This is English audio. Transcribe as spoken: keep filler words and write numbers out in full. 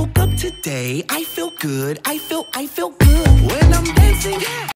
woke up today. I feel good, I feel, I feel good when I'm dancing.